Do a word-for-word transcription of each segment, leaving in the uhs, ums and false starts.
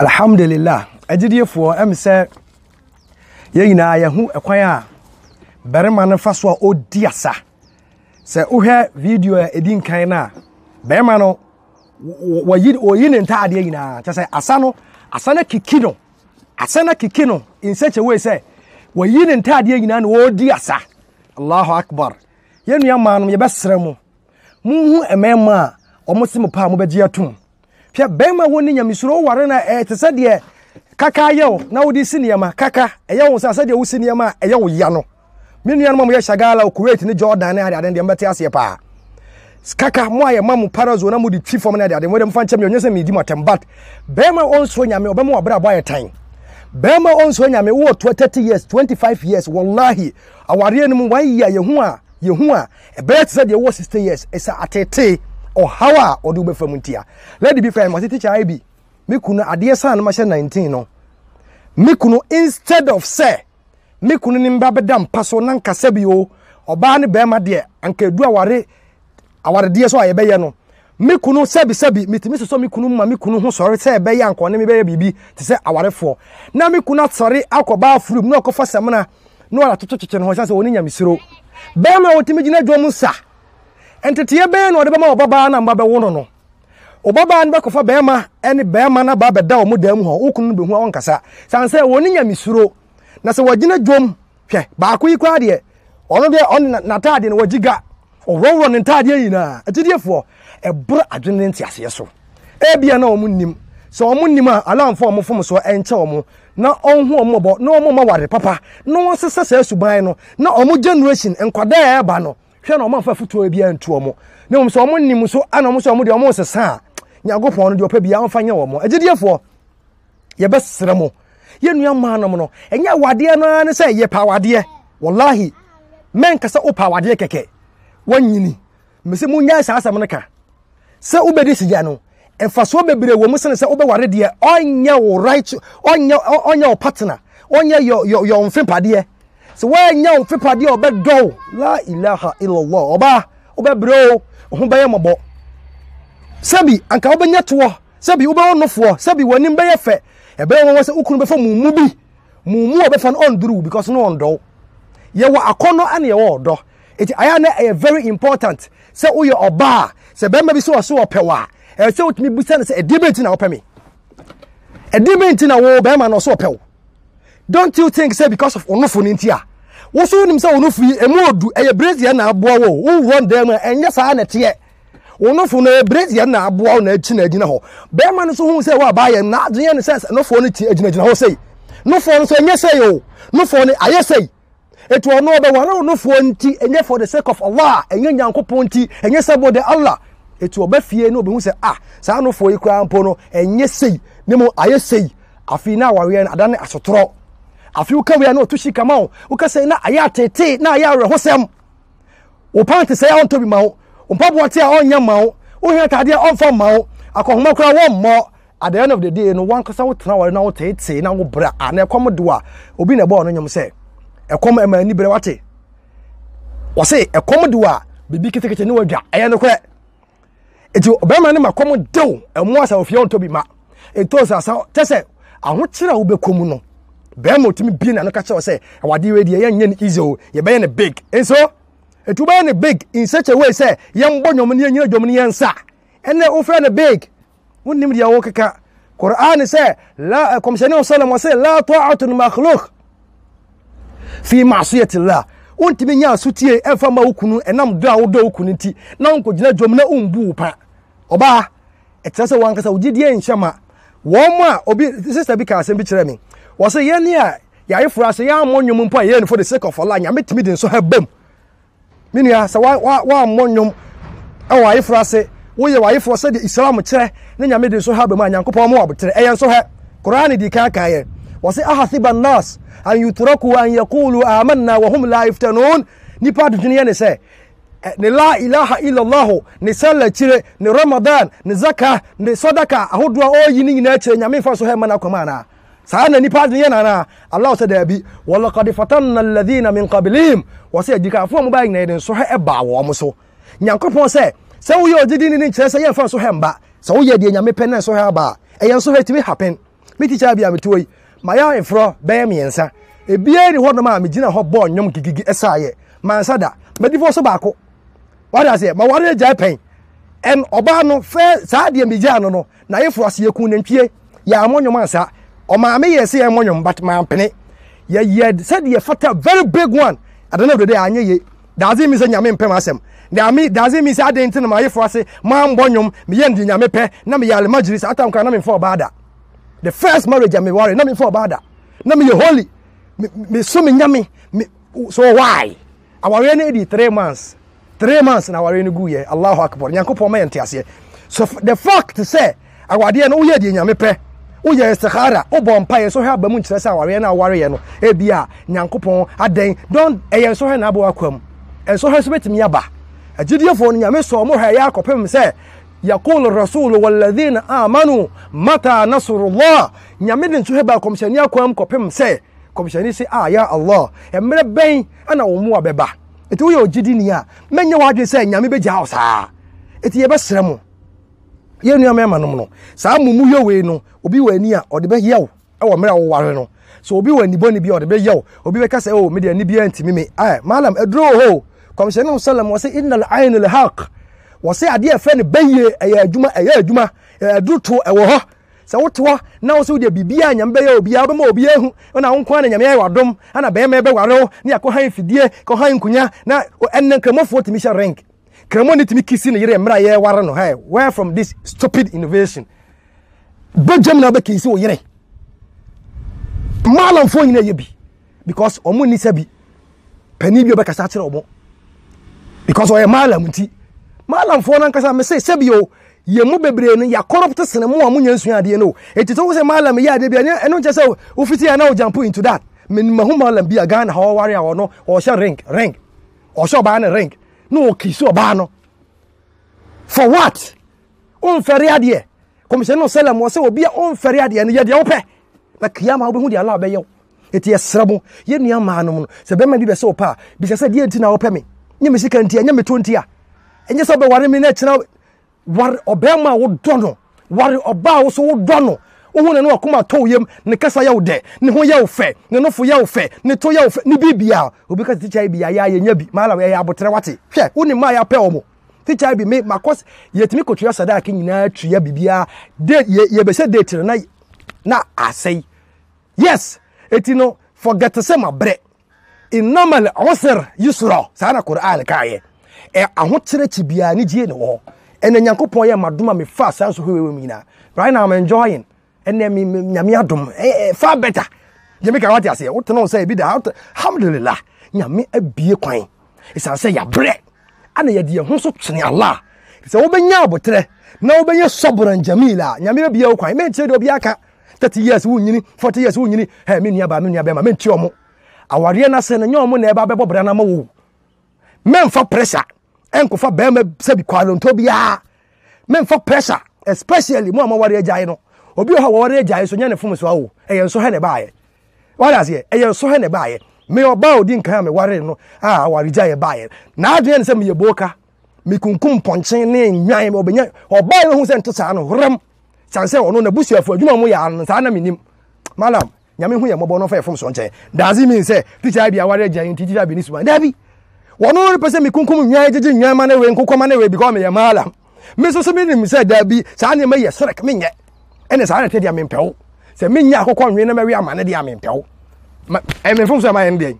Alhamdulillah, agidefo em say ye nyina ye hu ekwan a berema no fa so a odi asa se uhwe video e edin kan na berema no wayi oyi ne ntaade nyina ta say asa no asa na kiki no asa na kiki no in such a way say wayi ne ntaade nyina na odi asa. Allahu akbar. Ye nua ma no ye besere mu munhu emema omosim pa mo beji atum pia bema woni nyamisuro ware na eh te sade kaka yew na wodi siniyama kaka eya wo sase de wo siniyama eya wo ya no me nua no mo ye shagala Kuwait ni Jordan na ade de mbete ase pa kaka mo aye mamu parazo na mo di twi fom na ade mo dem fa nche me onye se me di motembat bema onso nyame obema obra boy tan bema onso nyame wo thirty years twenty-five years wallahi aware no mu wan ya yehu a yehu a e be te sade wo sixty years esa atete or how or do be from Muntia. Let it be fair, my teacher I be. Mikuna adia san masha nineteen no. Mikunu instead of say, Mikunu nimbabedam paso nan kasebio, or bani bema dear, and ke do aware our dear so I obey no. Mikunu sebi sebi, mitimis so mikunu mamikunu who sorry say bay and konemi baby to say our four. Now mikuna sorry, alcoba fruit, no cofa samana, no to touch and horses oninya misro. Bema otimijina jomusa. Entity be no de be ma obaba na mba be wono no obaba na be kofa be ma ene be ma na ba be da o mudam ho ukunu be hu onkasa san se woni nya misuro na se wagina dwom hwe ba ko yi kwa de ono de on na taade no wagiga oworo ne taade yina atidefo e bro adwene ntiase so e bia na omu nnim so omu nnim a alamfo omu fom so enche omu na onhu omu bo na omu ma ware papa na won sesa sa suban no na omu generation enkwada e ba no hwe na omanfa futuo bia ntu omo na omo so omo nim so ana omo so omo de omo sesa nyagopon no de opa bia onfa nya omo agidefo ye besere mo ye nua ma no no enya wade no ne say ye pa wade wallahi men kasa opa wade keke wanyini mese munya sa asam ne ka se ubedi sija no enfa so bebre wo mu sene se obe ware de onya wo right onya onya wo partner onya yo yo yo mfepade so when you fipade obedo la ilaha illallah oba obebro ho baye mobo sabi anka obenya to sabi obe onofo sabi wanim baye fe ebe won wose ukunu be fa mumu bi mumu obefa no onduru because no ondo ye wa akono ane ye wo odo it ayana a very important say uye oba say be ma bi so so opewa e say utimi busa na say e debate na opemi e debate na wo be ma no so opewo. Don't you think say because of onofo nintia wo so nim say onofo emu odu eye brazier na aboa wo wo run dem enye saa na tie onofo na brazier na aboa na achi na agina ho be ma no so hu say wa ba ye na adye ne say onofo no ti agina agina ho say nofo no so enye say o nofo no aye say etu ono be wa onofo nti enye for the sake of Allah enye nyankopon nti enye sabo de Allah etu oba fie no be hu say ah saa nofo yi kra mpo no enye say nemo aye say afi na wawe na adane asotoro afi ukawe na otushi kama o ukase na aya tete na aya rehosem o pante say on tobi mawo o mpabo ate a onya mawo o hia tade on fa mawo akohoma kura wo mo at the end of the day no one kasa wo tena ware na wo tete na wo bra ana ekom do a obi na bo no nyom say ekom e mani bere wate wo say ekom do a bibi kitekete ne wadwa aya no kure eti obema ne makom do emu asa ofie on tobi ma eto sa sa tese aho kira wo bekom no bema otimi bi na no ka che say awade we die yen yen easy o ye be ne big enso etu be ne big in such a way say yen bonyom ne yen adwom ne yen sa ene o fe ne big wonnim dia wo keka Quran say la komshani sallam say la ta'atu makhluq fi ma'siyati Allah wontimi nya sutie enfa ma wukunu enam do a wo do wukunu nti na onko gina dwom na umbu pa oba etase wankasa wogidie enhyama wo ma obi sister bi ka asem bi kire me wo say ye ne a ya yefura say ya amonnwom mpo ye ne for the sake of Allah nya metimi den so ha bam minia say wa wa amonnwom e wa yefura say wo ye wa yefura say the Islam kire ne nya meden so ha bam anyankopon mo wabotere e yen so ha Quran di ka ka ye wo say ahasiban nas an yutraku an yaqulu amanna wa hum la yaftanun ni pa dunia ne say ne la ilaha illa Allah ne sala kire ne Ramadan ne zakah ne sadaka ahodoa oyi ni nyina kire nya me fa so ha mana kwama na sana ni pa dunia na Allah said abi wala qad fatanna alladhina min qablihim wa say dika fo mo ba nyina den so ha e ba wo mo so nyankopon say say wo ye odidi ni kire say ye fa so ha mba say wo ye de nya me pen so ha ba e ye so ha timi happen me teacher bia me toyi my ya efro be me ensa e bia ni ho no ma me gina ho bo nyom gigigi esaye mansada me di fo so baako what I say ma ware jai pen en oba no fe saa de me gya no no na yefro ase yakun nantwie ya amonyom ansa o ma me yesi e monyom but ma pene ya ye said ye fata very big one at the end of the day anye ye does it mean say nyame mpem asem does it mean say adent na ma yefro ase ma mbonyom me ye ndi nyame pe na me yale majris atam kan na me for bada the first marriage me worry na me for bada na me ye holy me, me so me nyame me, so why our rain di three months three months na our rain gu ye Allahu akbar nyankopon ma yente ase so the fact to say our dey na wo ye di nyame pe wo ye istikhara wo bo mpa ye so ha ba mu nkire say our rain na ware ye no e bia nyankopon aden don e ye so ha na abo akwam e so ha so betimi aba agidefo no nyame so mo ha ya akopem say يقول الرسول والذين آمنوا متى نصر الله nyame den so heba komshani akwam kopem se komshani se ah ya Allah emre ben ana wo mu abeba eti wo ye ogidi ni a menye wadwe se nyame beja hausa eti ye besere mo ye nua mema no no saa mumu ye we no obi wani a ode be yew e wo mra wo ware no so obi wani boni bi ode be yew obi be ka se o me de ni bi antimi me ah malam edro ho komshani sallam wa se innal ayn al haq wose ade e fe ne beye eye adwuma eye adwuma aduto e wo ho se woto na wo se wo de bibia nyam beye obi a be ma obi ehu na wonko na nyam ye wadom ana be me be ware ne akohan fidie ko han kunya na enne kremofo timi sha rank kremo ne timi kisi ne yere mra ye ware no hey where from this stupid innovation bejam na be kisi wo yere malam fo nyina ye bi because omo ni sabi pani bi obekasa kire omo because o ye malam nti malam fo nan kasa me say sebio ye mu bebre no ya corrupt sene mu amu nyansu ade no etito wo say malam ya ade bia eno nche say wo fiti ya na wo jump into that men mahu malam bia Ghana ha wo ware awo no o sha ring ring o sha ba na ring no o kiso ba no for what on fere ade commission no salam wo say obi on fere ade no ye de wo pe na kiyama wo be hu de Allah be yew eti esrabo ye nua ma no no se be ma di be say opa bi se say die enti na wo pe me nyeme sika enti nyeme to enti a enye so be ware me na kina war obema wo dono war oba wo so wo dono wo hu ne no akoma to yem ne kasa ya wo de ne ho ya wo fe ne no fo ya wo fe ne to ya wo fe ne bibia obi ka ticha bia ya ya nya bi mala ya abotre wate hwe wo ni ma ya pe omo ticha bi me makos yetimi kotua sadaka nyina tuya bibia de ye be se date na na asai yes etino forget se ma bre innamal usr yusra sana qur'an kaaye e ahokyere chibia ni gie ne wo ene nyankopon ye madoma me fa sanso hwewe mina right now I'm enjoying ene me nyame adom eh far better ye me ka wati ase wo teno say bi da alhamdulillah nyame abie kwan isan say ya bre ana ye de ho so twene Allah se wo benya abotre na wo benya sobran jamila nyame abie kwan me nche de obi aka thirty years wo nyini forty years wo nyini he me nua ba me nua ba ma me nche omo aware na se na nyomo na e ba bebo bra na ma wo memfa pressure enkofa be ma sabi kwalonto bia memfa pressure especially mo amaware agyae no obi ho ware agyae so nya ne fom so awo eyen so he ne baaye what as ye eyen so he ne baaye me oba odi nkan me ware no ah ware agyae baaye na adwe ne se me yeboka me kunkum ponchen ne nwan me obenya oba no hu se ntesa no horam sanse ono na busuafo adwuma mo ya no sa na menim malam nyame hu ye mobo no fa fom so nche does it mean say teacher bia ware agyae nti teacher bi ni suman dabi wono re pese me kunkum nwan jeje nwan ma na we nkokoma na we because me ya malam me so so me nim say dabi sa na me ye srek me nye ene sa na te dia me mpɛw se me nya akokɔ nwen na me we ama na dia me mpɛw e me fom so ama ye ndien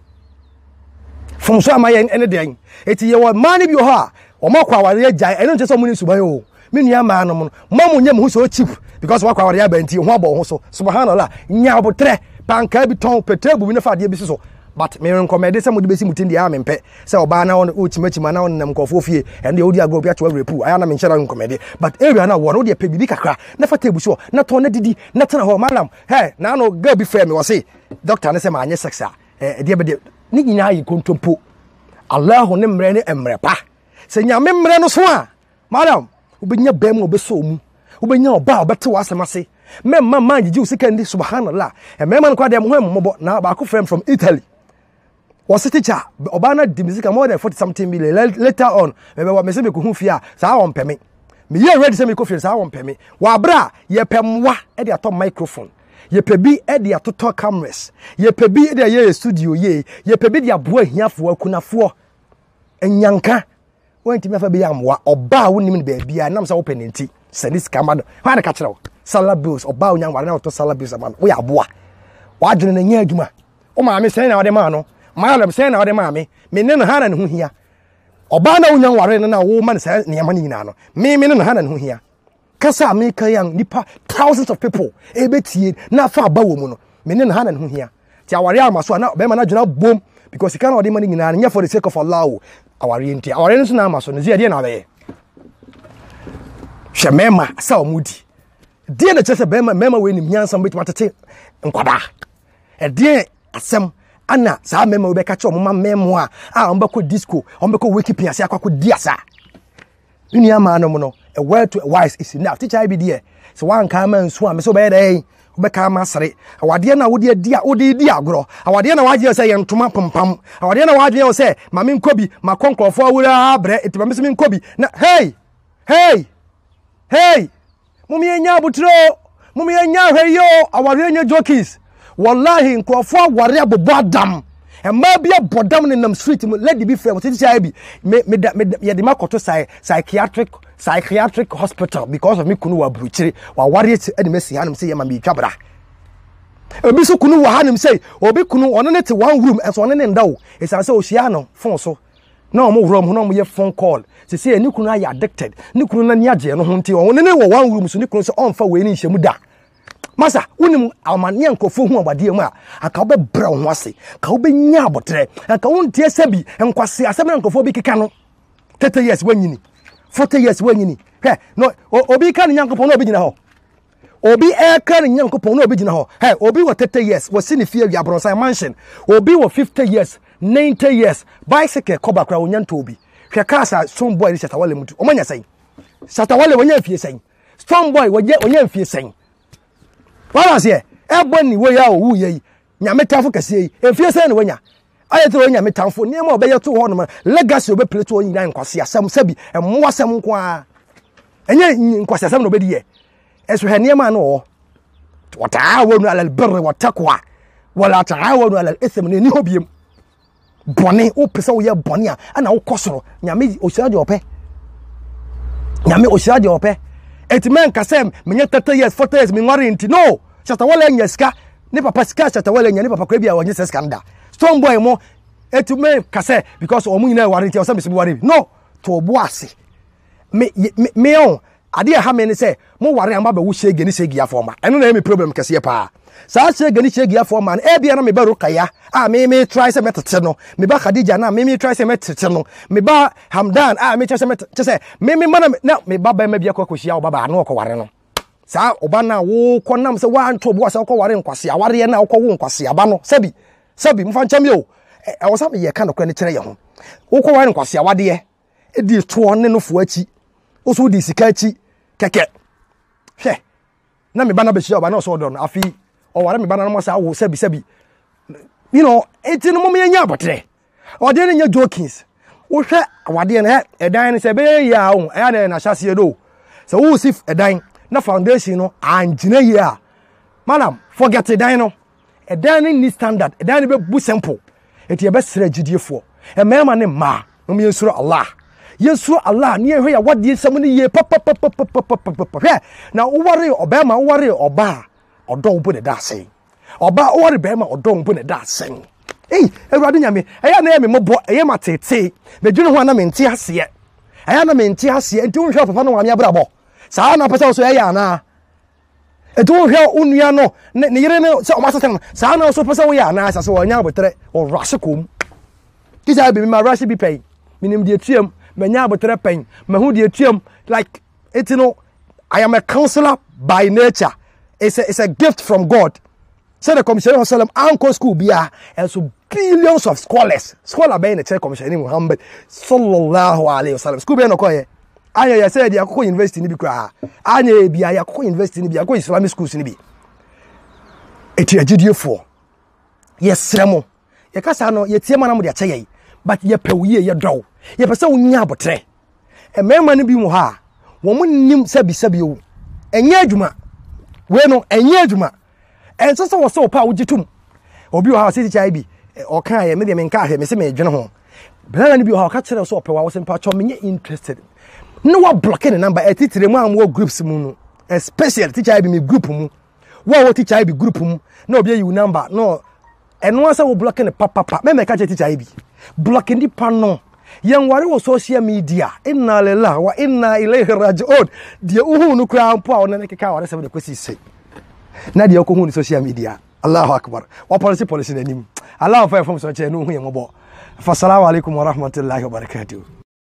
fom so ama ye ene den eti ye wo mani bi ho a o makwa ware agyae ene nche so mo ni suban o me nua ma no mo mo nya mo so cheap because wakwa ware abanti ho abɔ ho so subhanallah nya obotre panka bi ton petebu bi na fa de bi so but me recommend say mo de besi mutin dia amempe say oba na o chimachima na on nam kofo fie and odi agro bi atwa repu aya na me nchara recommend but area na wo no de pebidi kakra na fa tebu so na ton na didi na tena ho malam hey na no girl bi frame me was say doctor na say ma anye sex a eh de be de ni nyina yi kontompo Allah ne mre ne emre pa say nyame mre no so a malam obenya bam obeso mu obenya oba obete wasemase memma manjiji usika ndi subhanallah e memma no kwa de mo ho mmobɔ na ba ko frame from Italy was a teacher obana di music more than forty something million later on me me say me ko hu fia sa won pɛ me me ye ready say me ko fia sa won pɛ me wa bra ye pɛ mwa e de ato microphone ye pebi e de atoto cameras ye pebi e de ye studio ye ye pebi de aboa hiafo akunafo enyanka wantimi afa be yamwa oba wonim ne ba bia nam sa wo penenti senis kama no ha de ka kire wo salary bills oba onyan ware na to salary bills man wo ya aboa wa dwene na nya adwuma o ma me sen na wode ma no ma lem sen na wode ma me me ne no ha na ne ho hia oba na onyan ware na wo ma ne se ne yama ni nyina no me me ne no ha na ne ho hia kasa America yang nipa thousands of people e betie na fa ba wo mu no me ne no ha na ne ho hia ti aware amaso na be ma na dwena bom because you cannot money nyina nya for the sake of Allah aware nti aware nso na amaso no zi de na be hwe mema sa omudi de na chese be mema we nim nyansa betu matete nkwada e de asem ana sa mema we be ka che omma memo a a ombeko disco ombeko wiki ase akwako diasa uni ama no no a word to a wise is enough teacher I be there so one ka man so am so be dey obeka ma sere awade na wode dia wode dia agro awade na waje se ye ntoma pompam awade na waje se ma me nkobi ma konkrofo awura abre etima me se me nkobi na hey hey hey mumi enya butro mumi enya hweyo awade enya jokis wallahi nkrofo aware abobo adam e ma bia bodam ne nam street mu let be fair teacher I be me me ye de makoto psychiatric psychiatric hospital because of me kunu wa bruchire wa ware ti ade mesi hanum say yema me twabra obi so kunu wa hanum say obi kunu ono ne te one room enso ono ne ndawo e san say ohia no phone so na omo wrom no omo ye phone call say say ni kunu aye addicted ni kunu na ni age no ho nti ono ne wo one room so ni kunu so onfa we ni nhemu da masa unim amane nkofo hu abade mu a aka obe bra ho ase ka obe nya abotre aka wontie sabi enkwase asem nkofo bi keka no thirty years wanyini forty years wanyini he no obi ka ne nyankopon no obi gina ho obi e ka ne nyankopon no obi gina ho he obi wo thirty years wo sini fie wi abronsan mansion obi wo fifty years ninety years bicycle koba kra onyanto obi hwe ka sa strong boy shata wale mutu omanya sai shata wale wonya fie sai strong boy wonya wonya fie sai wala se e boni wo ya owu ye nyame tafo kase yi efie sai ne wonya ayete wonya metamfo ne ma obeye to ho no legacy obe plate wo nyina nkwase asem sabi emmo asem nko a enye nkwase asem no obedi ye eso he ne ma no wataawonu alal birri wattaqwa wala taawonu alal ithmi ne ni hobiem boni o pese wo ye boni a ana wo kosoro nyame osirade ope nyame osirade ope etimen kasem menye thirty years forty years me ngware nti no chata wala nya ska ne papa ska chata wala nya ne papa kwa bia wonye ska nda strong boy mo etumen kase because omu nyina ware nti o se me ware no to obo ase me me on ade ha me ne se mo ware amba ba wo shege ni shege ya forma eno na me problem kase pa sa shege ni shege ya forma e bia na me ba rukaya ah me me try se metete no me ba Khadija na me me try se metete no me ba Hamdan ah me try se metete se me me mana na me ba ba ma bia kwa koshia obaba na okọ ware no sa oba na wo konam se wa nto bo asa okọ ware nkwase aware na okọ wo nkwase aba no sabi sabi mfa ncham yo e wo sa me ye ka no kwa ne kire ye ho okọ ware nkwase awade e di to ne no fo achi o so di sika achi keke hwe na me ba na be shia oba na so odo no afi o ware me ba na mo sa wo sabi sabi you know eti no mo nya abotre o de nya jokins wo hwe awade ne edan ne se be ya wo e na na hyase do so wo sif edan na foundation no angina ye a madam forget edan no edan ni standard edan ne be bu simple eti e be sra gidiefo e mema ne ma no me yesuro Allah yesuro Allah ne hwe ya wade sam ne ye papa papa papa hwe na wo ware obema wo ware oba odo wo bu de da sei oba ori be ma odon bu ne da sen eh ewrade nyame eya na me mobo eye matete me dwene ho na me nte ase eya na me nte ase enti wo hwe papa no wame abrabo saa na pesa so eya na enti wo hwe onua no ne yire ne se o masatan saa na so pesa wo ya na asa so wonya abotre o rush kom kisa be me ma rush bi pay minim de tuam me nya abotre pen me hu de tuam like it you know I am a counselor by nature. It's a, it's a gift from God. Say the commissioner of Salem Anko school bia and so billions of scholars. Scholar be in the church commissioner Muhammad sallallahu alaihi wasallam. School be no koye. Anya ya say the Akoko University ni bi kra. Anya bia ya Akoko University ni bi Akoko Islamic schools ni bi. Eti agidiefo. Yes remo. Ye kasa no ye tie mana mo de ache ye. But ye pewiye ye draw. Ye pese wonya abotre. E mema ni bi mu ha. Wo mo nim sabi sabi o. Enye adwuma. We no enye adwuma. and so so was so power jitum obi o ha say teacher bi o kan ye me de me nka ahwe me se me dwene ho brother ni bi o ha ka kire so opewa wo se mpa cho me interested no wa block the number e titire mu am wo groups mu no especially teacher bi me group mu wo wo teacher bi group mu na obi you number no eno asa wo block ne papa papa me me ka teacher bi blocking the panno yan ware wo social media inna lillahi wa inna ilaihi raji'un de uhu nu kra mpo a wona ne keka ware se be kwesi sei na de ko hu ni social media Allahu akbar wa policy policy nanim Allah fa from so che no hu ye mobo fa assalamu alaikum wa rahmatullahi wa barakatuh.